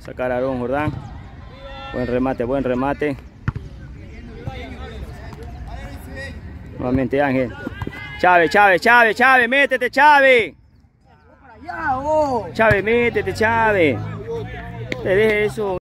Sacar a Aarón Jordán. Buen remate, buen remate. Nuevamente Ángel. Chávez, Chávez, Chávez, Chávez, métete, Chávez. Chávez, métete, Chávez. Te deje eso.